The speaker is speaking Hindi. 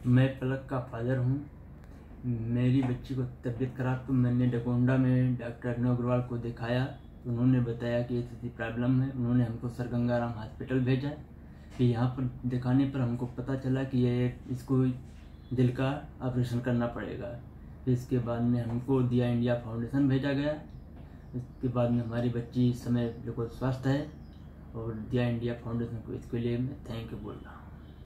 मैं पलक का फादर हूँ। मेरी बच्ची को तबीयत खराब, तो मैंने डकोंडा में डॉक्टर अभिनव अग्रवाल को दिखाया। तो उन्होंने बताया कि ऐसी प्रॉब्लम है। उन्होंने हमको सर गंगाराम हॉस्पिटल भेजा। फिर यहाँ पर दिखाने पर हमको पता चला कि ये इसको दिल का ऑपरेशन करना पड़ेगा। फिर इसके बाद में हमको दिया इंडिया फाउंडेशन भेजा गया। इसके बाद में हमारी बच्ची इस समय बिल्कुल स्वस्थ है, और दिया इंडिया फाउंडेशन को इसके लिए मैं थैंक यू बोल रहा हूँ।